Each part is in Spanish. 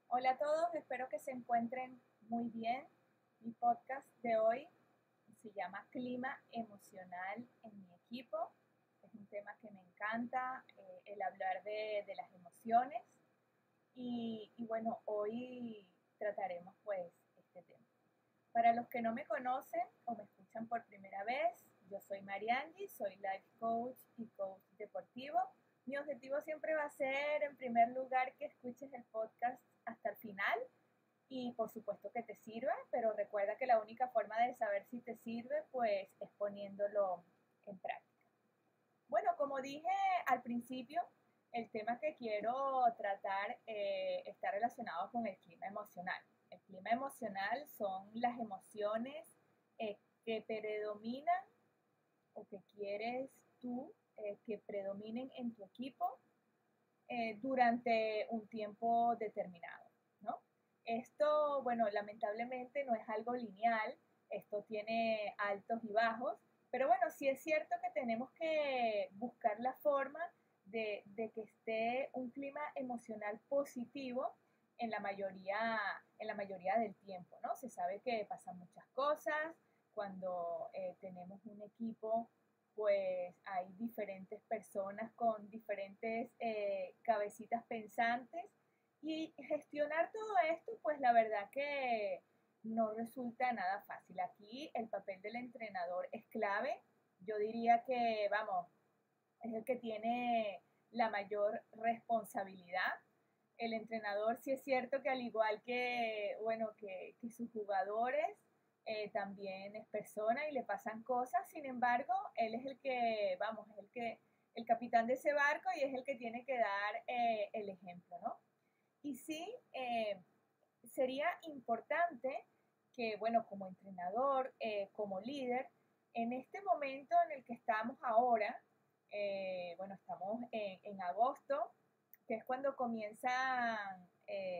Hola a todos, espero que se encuentren muy bien. Mi podcast de hoy se llama Clima Emocional en mi equipo. Es un tema que me encanta, el hablar de las emociones. Y bueno, hoy trataremos pues este tema. Para los que no me conocen o me escuchan por primera vez, yo soy Mariangi, soy life coach y coach deportivo. Mi objetivo siempre va a ser, en primer lugar, que escuches el podcast hasta el final y por supuesto que te sirva, pero recuerda que la única forma de saber si te sirve, pues es poniéndolo en práctica. Bueno, como dije al principio, el tema que quiero tratar está relacionado con el clima emocional. El clima emocional son las emociones que predominan o que quieres tú que predominen en tu equipo durante un tiempo determinado, ¿no? Esto, bueno, lamentablemente no es algo lineal, esto tiene altos y bajos, pero bueno, sí es cierto que tenemos que buscar la forma de que esté un clima emocional positivo en la mayoría del tiempo, ¿no? Se sabe que pasan muchas cosas cuando tenemos un equipo, pues hay diferentes personas con diferentes cabecitas pensantes y gestionar todo esto, pues la verdad que no resulta nada fácil. Aquí el papel del entrenador es clave. Yo diría que, vamos, es el que tiene la mayor responsabilidad. El entrenador sí es cierto que al igual que, bueno, que sus jugadores, también es persona y le pasan cosas, sin embargo, él es el que, vamos, es el capitán de ese barco y es el que tiene que dar el ejemplo, ¿no? Y sí, sería importante que, bueno, como entrenador, como líder, en este momento en el que estamos ahora, bueno, estamos en agosto, que es cuando comienzan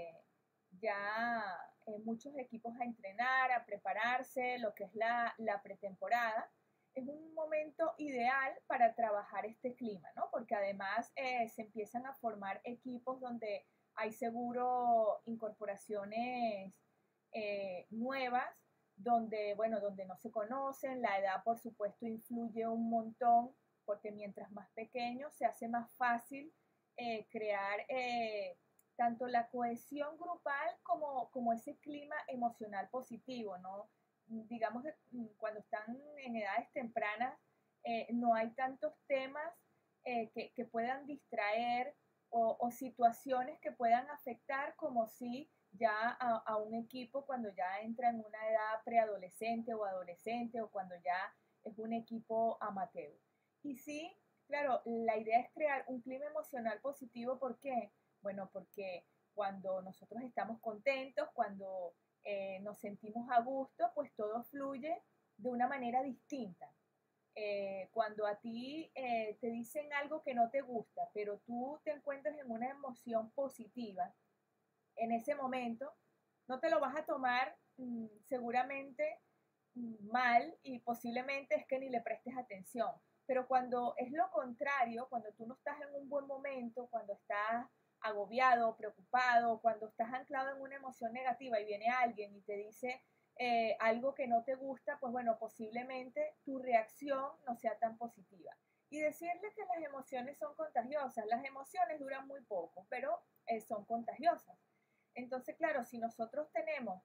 ya muchos equipos a entrenar, a prepararse, lo que es la pretemporada. Es un momento ideal para trabajar este clima, ¿no? Porque además se empiezan a formar equipos donde hay seguro incorporaciones nuevas, donde, bueno, donde no se conocen, la edad por supuesto influye un montón, porque mientras más pequeño se hace más fácil crear tanto la cohesión grupal como ese clima emocional positivo, ¿no? Digamos que cuando están en edades tempranas no hay tantos temas que puedan distraer o situaciones que puedan afectar como si ya a un equipo cuando ya entra en una edad preadolescente o adolescente o cuando ya es un equipo amateur. Y sí, claro, la idea es crear un clima emocional positivo. ¿Por qué? Bueno, porque cuando nosotros estamos contentos, cuando nos sentimos a gusto, pues todo fluye de una manera distinta. Cuando a ti te dicen algo que no te gusta, pero tú te encuentras en una emoción positiva, en ese momento, no te lo vas a tomar seguramente mal y posiblemente es que ni le prestes atención. Pero cuando es lo contrario, cuando tú no estás en un buen momento, cuando estás agobiado, preocupado, cuando estás anclado en una emoción negativa y viene alguien y te dice algo que no te gusta, pues bueno, posiblemente tu reacción no sea tan positiva. Y decirles que las emociones son contagiosas. Las emociones duran muy poco, pero son contagiosas. Entonces, claro, si nosotros tenemos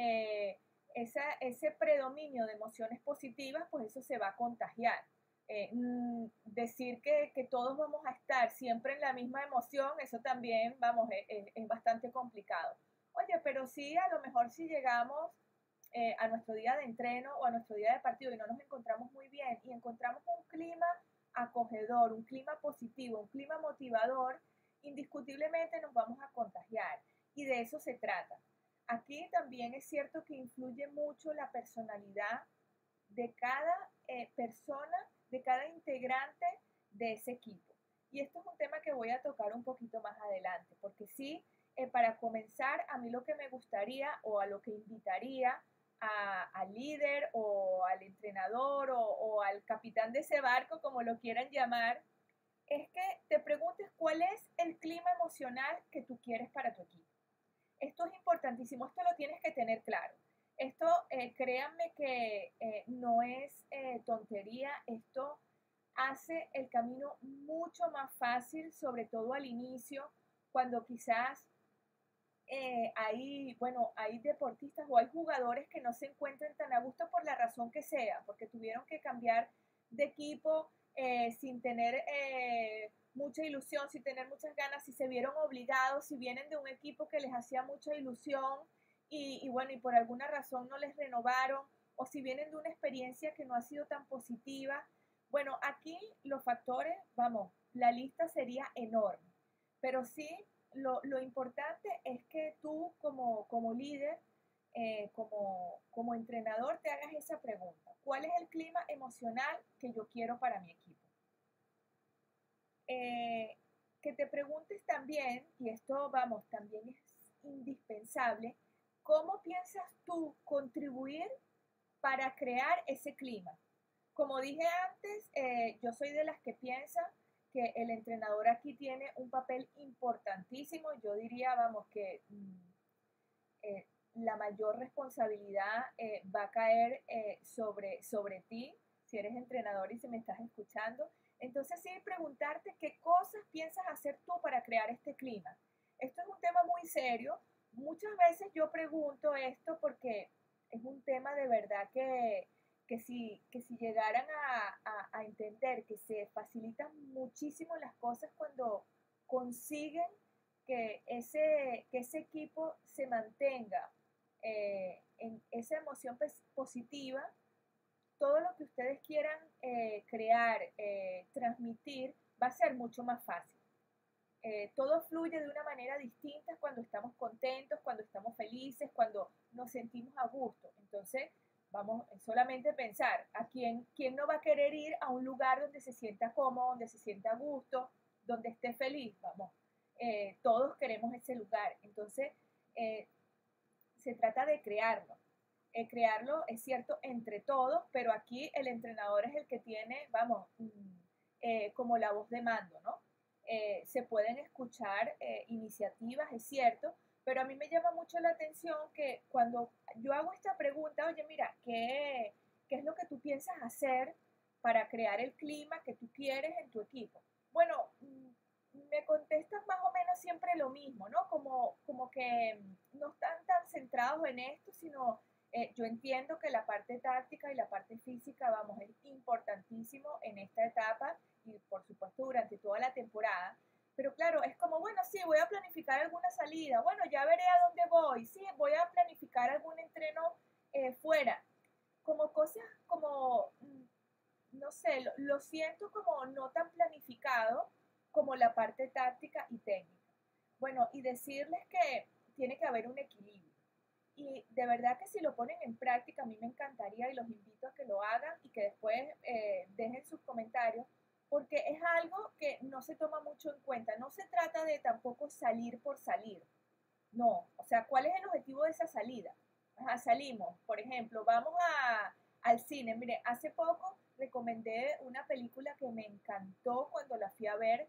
ese predominio de emociones positivas, pues eso se va a contagiar. Decir que todos vamos a estar siempre en la misma emoción, eso también, vamos, es bastante complicado. Oye, pero sí, a lo mejor si llegamos a nuestro día de entreno o a nuestro día de partido y no nos encontramos muy bien y encontramos un clima acogedor, un clima positivo, un clima motivador, indiscutiblemente nos vamos a contagiar y de eso se trata. Aquí también es cierto que influye mucho la personalidad de cada persona, de cada integrante de ese equipo. Y esto es un tema que voy a tocar un poquito más adelante, porque sí, para comenzar, a mí lo que me gustaría o a lo que invitaría al líder o al entrenador o al capitán de ese barco, como lo quieran llamar, es que te preguntes cuál es el clima emocional que tú quieres para tu equipo. esto es importantísimo, esto lo tienes que tener claro. Esto, créanme que no es tontería, esto hace el camino mucho más fácil, sobre todo al inicio, cuando quizás hay deportistas o hay jugadores que no se encuentran tan a gusto por la razón que sea, porque tuvieron que cambiar de equipo sin tener mucha ilusión, sin tener muchas ganas, si se vieron obligados, si vienen de un equipo que les hacía mucha ilusión y por alguna razón no les renovaron, o si vienen de una experiencia que no ha sido tan positiva. Bueno, aquí los factores, vamos, la lista sería enorme, pero sí lo importante es que tú como líder, como entrenador, te hagas esa pregunta. ¿Cuál es el clima emocional que yo quiero para mi equipo? Que te preguntes también, y esto, vamos, también es indispensable, ¿cómo piensas tú contribuir para crear ese clima? Como dije antes, yo soy de las que piensan que el entrenador aquí tiene un papel importantísimo. Yo diría, vamos, que la mayor responsabilidad va a caer sobre ti, si eres entrenador y si me estás escuchando. Entonces, sí, preguntarte qué cosas piensas hacer tú para crear este clima. Esto es un tema muy serio. Muchas veces yo pregunto esto porque es un tema de verdad que si llegaran a entender que se facilitan muchísimo las cosas cuando consiguen que ese equipo se mantenga en esa emoción positiva, todo lo que ustedes quieran crear, transmitir, va a ser mucho más fácil. Todo fluye de una manera distinta cuando estamos contentos, cuando estamos felices, cuando nos sentimos a gusto. Entonces, vamos solamente a pensar, ¿quién no va a querer ir a un lugar donde se sienta cómodo, donde se sienta a gusto, donde esté feliz? Vamos, todos queremos ese lugar. Entonces, eh, se trata de crearlo. Crearlo, es cierto, entre todos, pero aquí el entrenador es el que tiene, vamos, como la voz de mando, ¿no? Se pueden escuchar iniciativas, es cierto, pero a mí me llama mucho la atención que cuando yo hago esta pregunta, oye, mira, ¿qué es lo que tú piensas hacer para crear el clima que tú quieres en tu equipo? Bueno, me contestan más o menos siempre lo mismo, ¿no? Como que no están tan centrados en esto, sino yo entiendo que la parte táctica y la parte física, vamos, es importantísimo en esta etapa y por supuesto durante toda la temporada. Pero claro, es como, bueno, sí, voy a planificar alguna salida, bueno, ya veré a dónde voy, sí, voy a planificar algún entreno fuera. Como cosas como, no sé, lo siento como no tan planificado como la parte táctica y técnica. Bueno, y decirles que tiene que haber un equilibrio. Y de verdad que si lo ponen en práctica, a mí me encantaría y los invito a que lo hagan y que después dejen sus comentarios, porque es algo que no se toma mucho en cuenta. No se trata de tampoco salir por salir. No, o sea, ¿cuál es el objetivo de esa salida? Ajá, salimos, por ejemplo, vamos al cine. Mire, hace poco recomendé una película que me encantó cuando la fui a ver,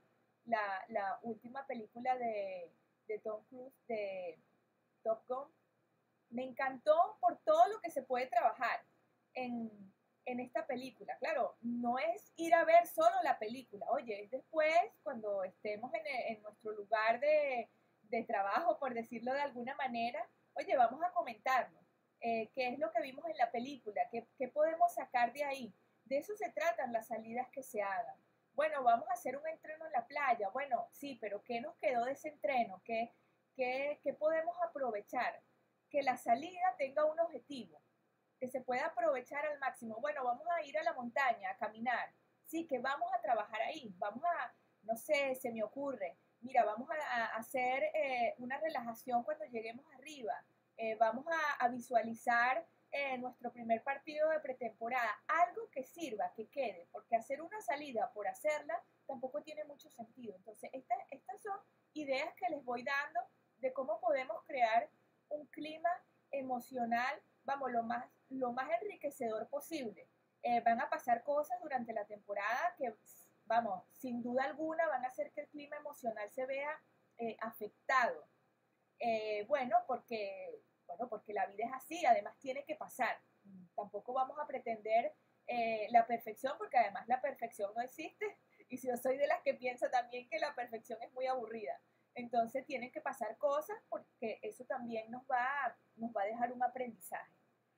la última película de Tom Cruise, de Top Gun. Me encantó por todo lo que se puede trabajar en, en esta película. Claro, no es ir a ver solo la película, oye, es después cuando estemos en nuestro lugar de trabajo, por decirlo de alguna manera, oye, vamos a comentarlo. ¿Qué es lo que vimos en la película? ¿Qué podemos sacar de ahí? De eso se tratan las salidas que se hagan. Bueno, vamos a hacer un entreno en la playa. Bueno, sí, pero ¿qué nos quedó de ese entreno? ¿Qué podemos aprovechar? Que la salida tenga un objetivo, que se pueda aprovechar al máximo. Bueno, vamos a ir a la montaña, a caminar. Sí, que vamos a trabajar ahí. Vamos a, no sé, se me ocurre. Mira, vamos a hacer una relajación cuando lleguemos arriba. Vamos a visualizar nuestro primer partido de pretemporada. Algo que sirva, que quede, porque hacer una salida por hacerla tampoco tiene mucho sentido. Entonces, estas son ideas que les voy dando de cómo podemos crear un clima emocional, vamos, lo más enriquecedor posible. Van a pasar cosas durante la temporada que, vamos, sin duda alguna van a hacer que el clima emocional se vea afectado. Porque la vida es así, además tiene que pasar. Tampoco vamos a pretender la perfección, porque además la perfección no existe, y si yo soy de las que piensa también que la perfección es muy aburrida. Entonces tienen que pasar cosas porque eso también nos va a dejar un aprendizaje.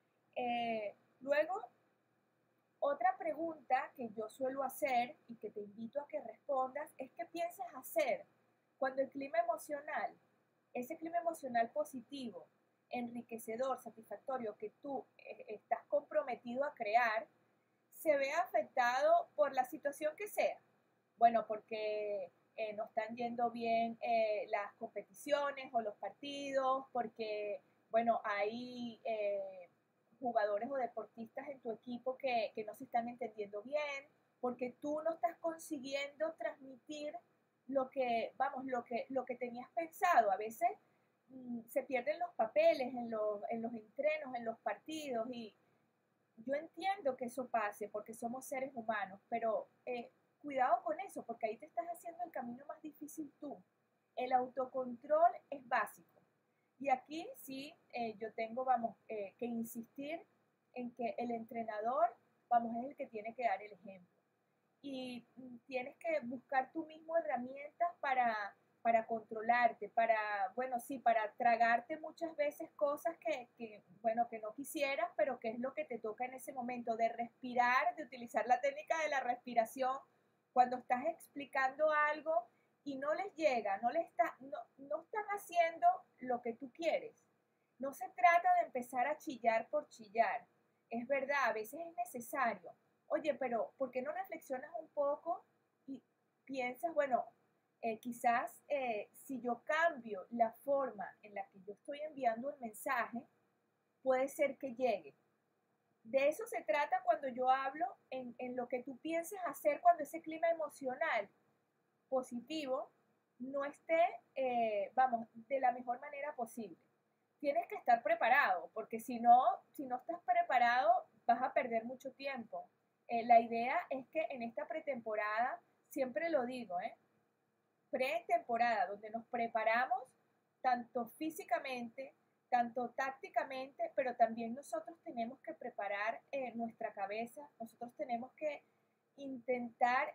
Luego, otra pregunta que yo suelo hacer y que te invito a que respondas es qué piensas hacer cuando el clima emocional, ese clima emocional positivo, enriquecedor, satisfactorio que tú estás comprometido a crear, se ve afectado por la situación que sea. Bueno, porque no están yendo bien las competiciones o los partidos, porque, bueno, hay jugadores o deportistas en tu equipo que no se están entendiendo bien, porque tú no estás consiguiendo transmitir lo que tenías pensado. A veces se pierden los papeles en los entrenos, en los partidos, y yo entiendo que eso pase porque somos seres humanos, pero cuidado con eso, porque ahí te estás haciendo el camino más difícil tú. El autocontrol es básico. Y aquí sí, yo tengo, que insistir en que el entrenador, es el que tiene que dar el ejemplo. Y tienes que buscar tú mismo herramientas para controlarte, para tragarte muchas veces cosas que no quisieras, pero que es lo que te toca en ese momento, de respirar, de utilizar la técnica de la respiración cuando estás explicando algo y no les llega, no están haciendo lo que tú quieres. No se trata de empezar a chillar por chillar. Es verdad, a veces es necesario. Oye, pero ¿por qué no reflexionas un poco y piensas, bueno, quizás si yo cambio la forma en la que yo estoy enviando el mensaje, puede ser que llegue? De eso se trata cuando yo hablo en lo que tú piensas hacer cuando ese clima emocional positivo no esté, de la mejor manera posible. Tienes que estar preparado, porque si no estás preparado, vas a perder mucho tiempo. La idea es que en esta pretemporada, siempre lo digo, pretemporada, donde nos preparamos tanto físicamente, tanto tácticamente, pero también nosotros tenemos que preparar nuestra cabeza, nosotros tenemos que intentar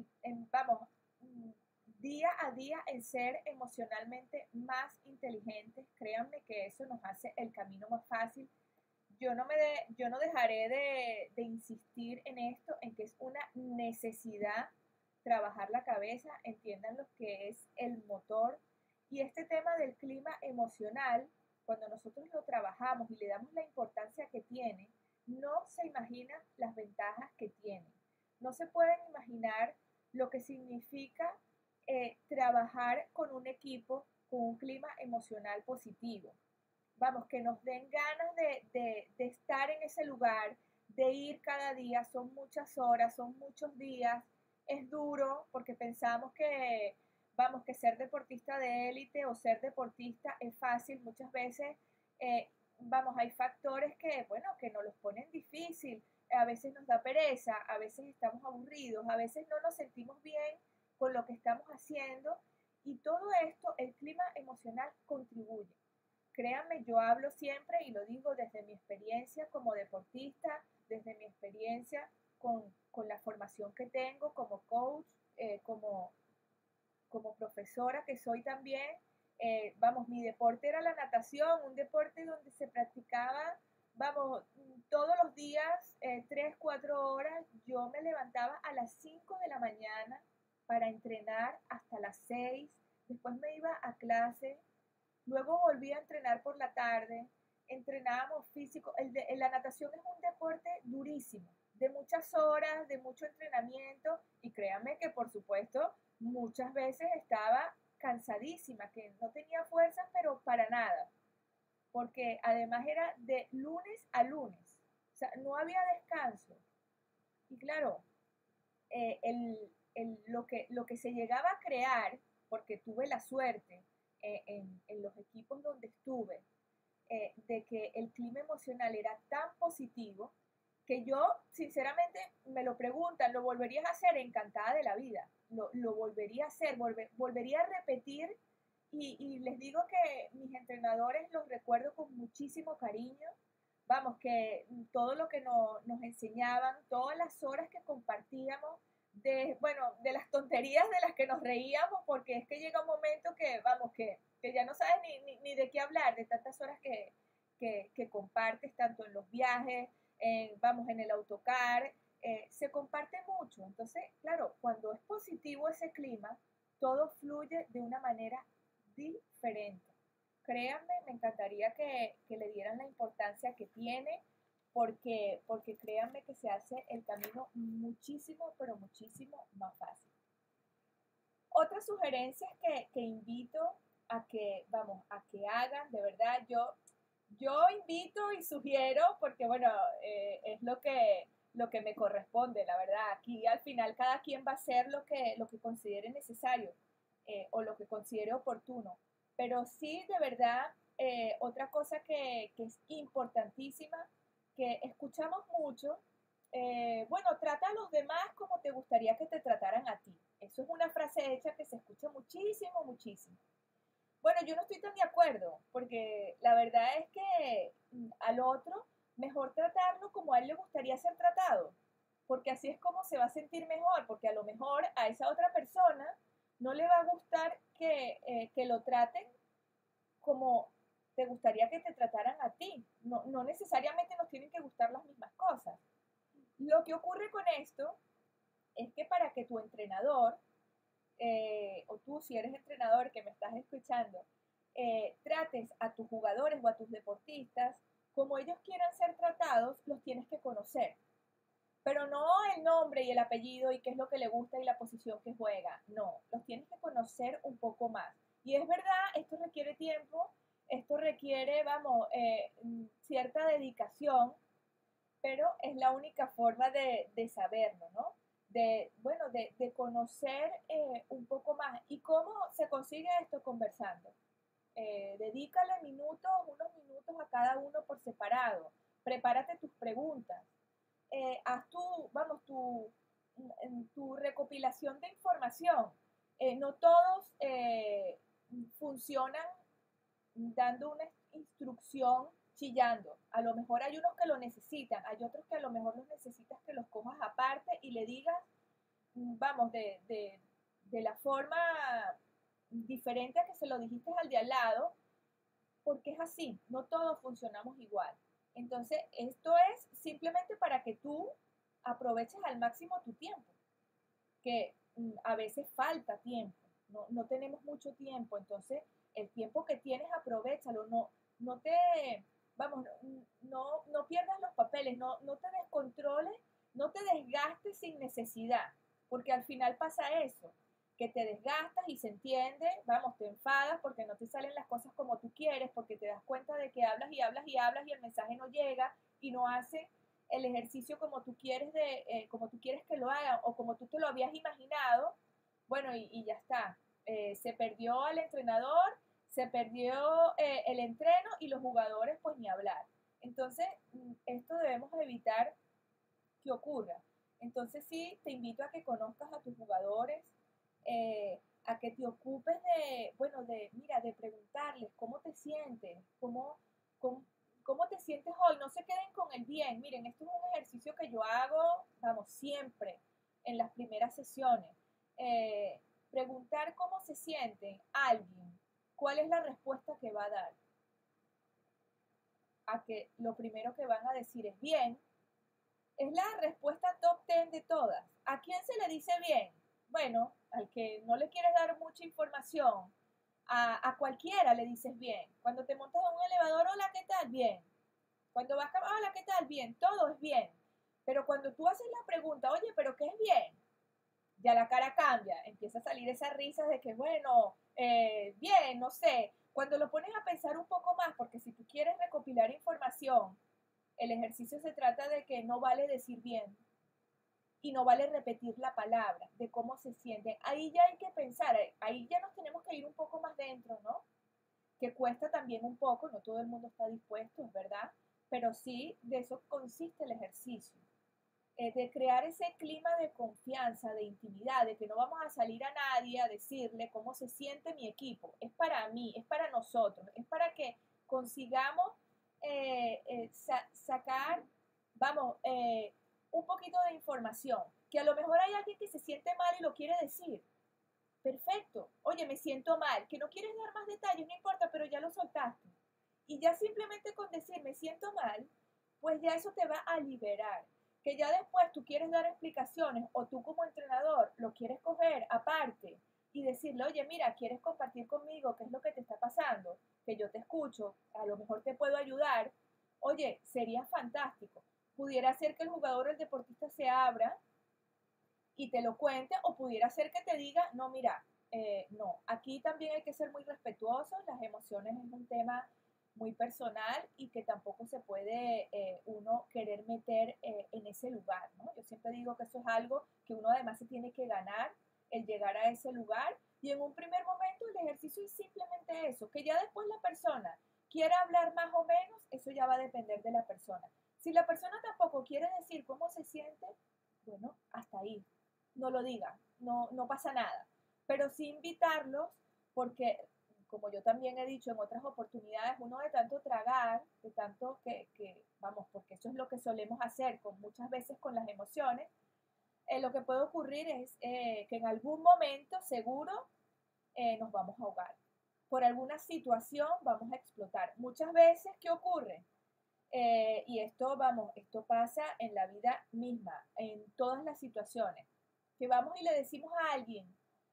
día a día en ser emocionalmente más inteligentes. Créanme que eso nos hace el camino más fácil. Yo no dejaré de insistir en esto, en que es una necesidad trabajar la cabeza, entiendan lo que es el motor. Y este tema del clima emocional, cuando nosotros lo trabajamos y le damos la importancia que tiene, no se imaginan las ventajas que tiene. No se pueden imaginar lo que significa trabajar con un equipo con un clima emocional positivo. Que nos den ganas de estar en ese lugar, de ir cada día. Son muchas horas, son muchos días. Es duro porque pensamos que ser deportista de élite o ser deportista es fácil. Muchas veces, hay factores que nos los ponen difícil. A veces nos da pereza, a veces estamos aburridos, a veces no nos sentimos bien con lo que estamos haciendo. Y todo esto, el clima emocional contribuye. Créanme, yo hablo siempre y lo digo desde mi experiencia como deportista, desde mi experiencia con la formación que tengo como coach, como profesora que soy también. Mi deporte era la natación, un deporte donde se practicaba, todos los días, 3, 4 horas. Yo me levantaba a las 5 de la mañana para entrenar hasta las 6, después me iba a clase. Luego volví a entrenar por la tarde, entrenábamos físico. La natación es un deporte durísimo, de muchas horas, de mucho entrenamiento, y créanme que por supuesto muchas veces estaba cansadísima, que no tenía fuerzas, pero para nada, porque además era de lunes a lunes, o sea, no había descanso. Y claro, lo que se llegaba a crear, porque tuve la suerte en los equipos donde estuve, de que el clima emocional era tan positivo que yo, sinceramente, me lo preguntan, ¿lo volverías a hacer? Encantada de la vida. Lo volvería a hacer, volvería a repetir y les digo que mis entrenadores los recuerdo con muchísimo cariño. Vamos, que todo lo que nos enseñaban, todas las horas que compartíamos, bueno, de las tonterías de las que nos reíamos, porque es que llega un momento que, vamos, que ya no sabes ni de qué hablar, de tantas horas que compartes, tanto en los viajes, vamos, en el autocar, se comparte mucho. Entonces, claro, cuando es positivo ese clima, todo fluye de una manera diferente. Créanme, me encantaría que le dieran la importancia que tiene, porque créanme que se hace el camino muchísimo, pero muchísimo más fácil. Otras sugerencias que invito a que, vamos, a que hagan, de verdad, yo invito y sugiero, porque bueno, es lo que me corresponde, la verdad. Aquí al final cada quien va a hacer lo que considere necesario o lo que considere oportuno. Pero sí, de verdad, otra cosa que es importantísima, que escuchamos mucho, bueno, trata a los demás como te gustaría que te trataran a ti. Eso es una frase hecha que se escucha muchísimo, muchísimo. Bueno, yo no estoy tan de acuerdo, porque la verdad es que al otro mejor tratarlo como a él le gustaría ser tratado, porque así es como se va a sentir mejor, porque a lo mejor a esa otra persona no le va a gustar que lo traten como te gustaría que te trataran a ti. No, no necesariamente nos tienen que gustar las mismas cosas. Lo que ocurre con esto es que para que tu entrenador, o tú si eres entrenador que me estás escuchando, trates a tus jugadores o a tus deportistas como ellos quieran ser tratados, los tienes que conocer. Pero no el nombre y el apellido y qué es lo que le gusta y la posición que juega. No, los tienes que conocer un poco más. Y es verdad, esto requiere tiempo, esto requiere, vamos, cierta dedicación, pero es la única forma de saberlo, ¿no? Bueno, de conocer un poco más. ¿Y cómo se consigue esto? Conversando. Dedícale unos minutos a cada uno por separado. Prepárate tus preguntas. Haz tu recopilación de información. No todos funcionan dando una instrucción chillando. A lo mejor hay unos que lo necesitan, hay otros que a lo mejor los necesitas que los cojas aparte y le digas, vamos, de la forma diferente a que se lo dijiste al de al lado, porque es así, no todos funcionamos igual. Entonces, esto es simplemente para que tú aproveches al máximo tu tiempo, que a veces falta tiempo, no tenemos mucho tiempo, entonces el tiempo que tienes aprovéchalo, no te, vamos, no pierdas los papeles, no te descontroles, no te desgastes sin necesidad, porque al final pasa eso, que te desgastas y se entiende, vamos, te enfadas porque no te salen las cosas como tú quieres, porque te das cuenta de que hablas y hablas y hablas y el mensaje no llega y no hace el ejercicio como tú quieres como tú quieres que lo hagan o como tú te lo habías imaginado, bueno, y ya está. Se perdió al entrenador, se perdió el entreno y los jugadores, pues ni hablar. Entonces, esto debemos evitar que ocurra. Entonces, sí, te invito a que conozcas a tus jugadores, a que te ocupes bueno, mira, de preguntarles cómo te sientes, cómo te sientes hoy. No se queden con el bien. Miren, esto es un ejercicio que yo hago, vamos, siempre en las primeras sesiones. Preguntar cómo se siente alguien, cuál es la respuesta que va a dar. A que lo primero que van a decir es bien, es la respuesta top 10 de todas. ¿A quién se le dice bien? Bueno, al que no le quieres dar mucha información, a cualquiera le dices bien. Cuando te montas en un elevador, hola, ¿qué tal? Bien. Cuando vas a, hola, ¿qué tal? Bien. Todo es bien. Pero cuando tú haces la pregunta, oye, ¿pero qué es bien? Ya la cara cambia. Empieza a salir esa risa de que, bueno, bien, no sé. Cuando lo pones a pensar un poco más, porque si tú quieres recopilar información, el ejercicio se trata de que no vale decir bien y no vale repetir la palabra, de cómo se sienten. Ahí ya hay que pensar, ahí ya nos tenemos que ir un poco más dentro, ¿no? Que cuesta también un poco, no todo el mundo está dispuesto, es verdad, pero sí de eso consiste el ejercicio. de crear ese clima de confianza, de intimidad, de que no vamos a salir a nadie a decirle cómo se siente mi equipo. Es para mí, es para nosotros, es para que consigamos sacar, vamos, un poquito de información. Que a lo mejor hay alguien que se siente mal y lo quiere decir. Perfecto. Oye, me siento mal. Que no quieres dar más detalles, no importa, pero ya lo soltaste. Y ya simplemente con decir me siento mal, pues ya eso te va a liberar. Que ya después tú quieres dar explicaciones o tú como entrenador lo quieres coger aparte y decirle, oye, mira, ¿quieres compartir conmigo qué es lo que te está pasando? Que yo te escucho, a lo mejor te puedo ayudar. Oye, sería fantástico. Pudiera ser que el jugador o el deportista se abra y te lo cuente, o pudiera ser que te diga, no, mira, no, aquí también hay que ser muy respetuosos, las emociones es un tema muy personal y que tampoco se puede uno querer meter en ese lugar, ¿no? Yo siempre digo que eso es algo que uno además se tiene que ganar, el llegar a ese lugar, y en un primer momento el ejercicio es simplemente eso, que ya después la persona quiera hablar más o menos, eso ya va a depender de la persona. Si la persona tampoco quiere decir cómo se siente, bueno, hasta ahí, no lo digan, no pasa nada. Pero sí invitarlos, porque como yo también he dicho en otras oportunidades, uno de tanto tragar, de tanto vamos, porque eso es lo que solemos hacer con muchas veces con las emociones, lo que puede ocurrir es que en algún momento seguro nos vamos a ahogar. Por alguna situación vamos a explotar. Muchas veces, ¿qué ocurre? Y esto, vamos, esto pasa en la vida misma, en todas las situaciones, que vamos y le decimos a alguien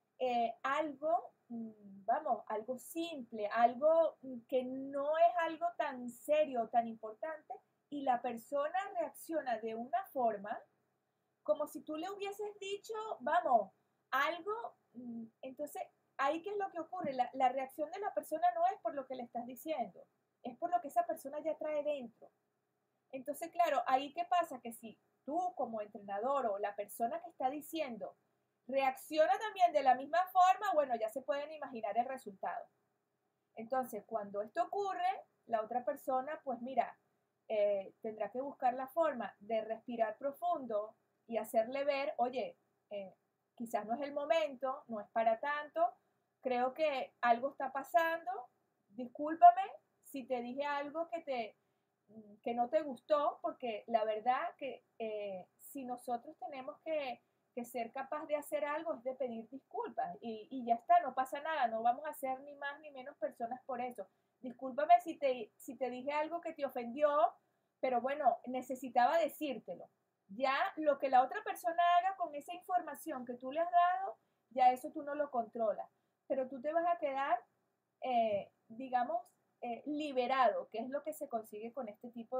algo, vamos, algo simple, algo que no es algo tan serio, tan importante, y la persona reacciona de una forma como si tú le hubieses dicho, vamos, algo, entonces, ahí qué es lo que ocurre, la reacción de la persona no es por lo que le estás diciendo, es por lo que esa persona ya trae dentro. Entonces, claro, ahí qué pasa, que si tú como entrenador o la persona que está diciendo reacciona también de la misma forma, bueno, ya se pueden imaginar el resultado. Entonces, cuando esto ocurre, la otra persona, pues mira, tendrá que buscar la forma de respirar profundo y hacerle ver, oye, quizás no es el momento, no es para tanto, creo que algo está pasando, discúlpame si te dije algo que no te gustó, porque la verdad que si nosotros tenemos que ser capaz de hacer algo es de pedir disculpas y ya está, no pasa nada, no vamos a ser ni más ni menos personas por eso. Discúlpame si te dije algo que te ofendió, pero bueno, necesitaba decírtelo. Ya lo que la otra persona haga con esa información que tú le has dado, ya eso tú no lo controlas, pero tú te vas a quedar, digamos, liberado, que es lo que se consigue con este tipo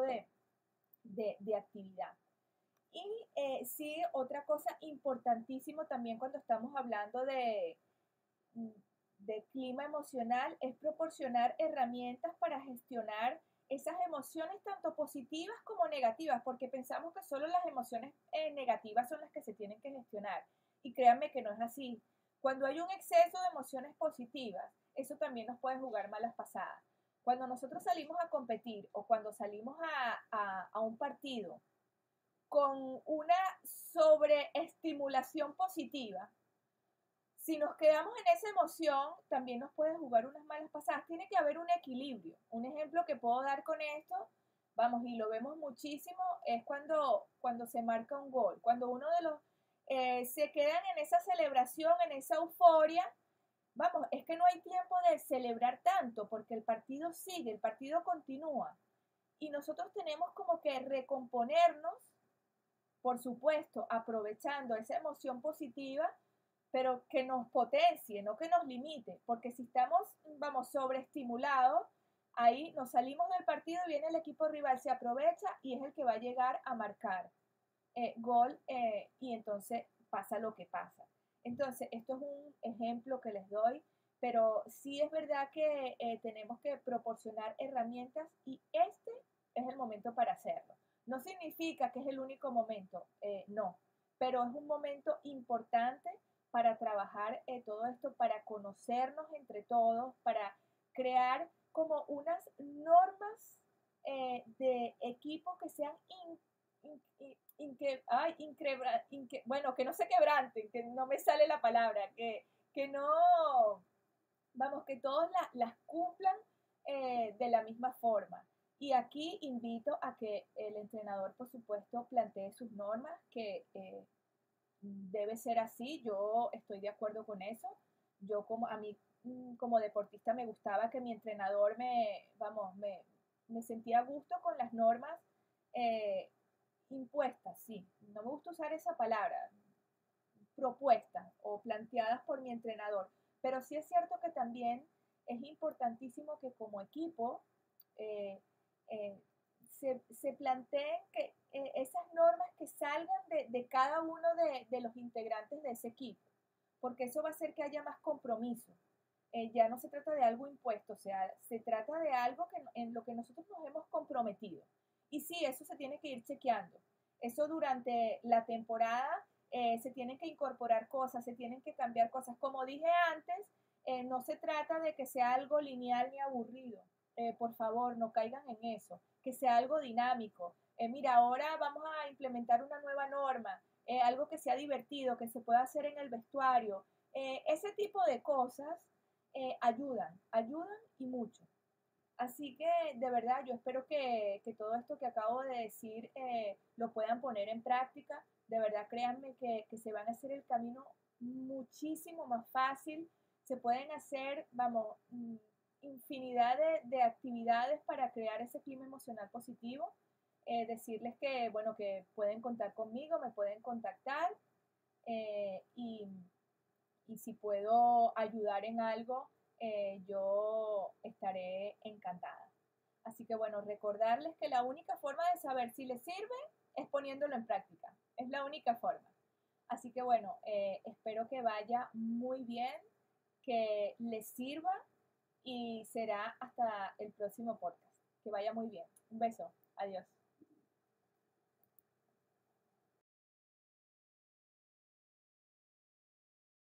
de actividad. Y sí, otra cosa importantísimo también cuando estamos hablando de clima emocional es proporcionar herramientas para gestionar esas emociones tanto positivas como negativas, porque pensamos que solo las emociones negativas son las que se tienen que gestionar. Y créanme que no es así. Cuando hay un exceso de emociones positivas, eso también nos puede jugar malas pasadas. Cuando nosotros salimos a competir o cuando salimos a un partido con una sobreestimulación positiva, si nos quedamos en esa emoción, también nos puede jugar unas malas pasadas. Tiene que haber un equilibrio. Un ejemplo que puedo dar con esto, vamos, y lo vemos muchísimo, es cuando se marca un gol. Cuando uno de los se quedan en esa celebración, en esa euforia, vamos, es que no hay tiempo de celebrar tanto porque el partido sigue, el partido continúa. Y nosotros tenemos como que recomponernos, por supuesto, aprovechando esa emoción positiva, pero que nos potencie, no que nos limite, porque si estamos, vamos, sobreestimulados, ahí nos salimos del partido, viene el equipo rival, se aprovecha y es el que va a llegar a marcar gol y entonces pasa lo que pasa. Entonces, esto es un ejemplo que les doy, pero sí es verdad que tenemos que proporcionar herramientas y este es el momento para hacerlo. No significa que es el único momento, no, pero es un momento importante para trabajar todo esto, para conocernos entre todos, para crear como unas normas de equipo que sean bueno, que no se quebranten, que no me sale la palabra, que no, vamos, que todos las cumplan de la misma forma. Y aquí invito a que el entrenador, por supuesto, plantee sus normas, que debe ser así. Yo estoy de acuerdo con eso. Yo como a mí como deportista me gustaba que mi entrenador me sentía a gusto con las normas eh, impuestas, sí. No me gusta usar esa palabra, propuestas o planteadas por mi entrenador. Pero sí es cierto que también es importantísimo que como equipo eh, eh, se planteen que esas normas que salgan de cada uno de los integrantes de ese equipo, porque eso va a hacer que haya más compromiso. Ya no se trata de algo impuesto, o sea, se trata de algo en lo que nosotros nos hemos comprometido. Y sí, eso se tiene que ir chequeando. Eso durante la temporada se tienen que incorporar cosas, se tienen que cambiar cosas. Como dije antes, no se trata de que sea algo lineal ni aburrido. Por favor, no caigan en eso. Que sea algo dinámico. Mira, ahora vamos a implementar una nueva norma, algo que sea divertido, que se pueda hacer en el vestuario. Ese tipo de cosas ayudan y mucho. Así que de verdad yo espero que todo esto que acabo de decir lo puedan poner en práctica. De verdad créanme que se van a hacer el camino muchísimo más fácil. Se pueden hacer, vamos, infinidad de actividades para crear ese clima emocional positivo. Decirles que, bueno, que pueden contar conmigo, me pueden contactar eh, y, y si puedo ayudar en algo, yo estaré encantada. Así que bueno, recordarles que la única forma de saber si les sirve es poniéndolo en práctica. Es la única forma. Así que bueno, espero que vaya muy bien, que les sirva y será hasta el próximo podcast. Que vaya muy bien. Un beso. Adiós.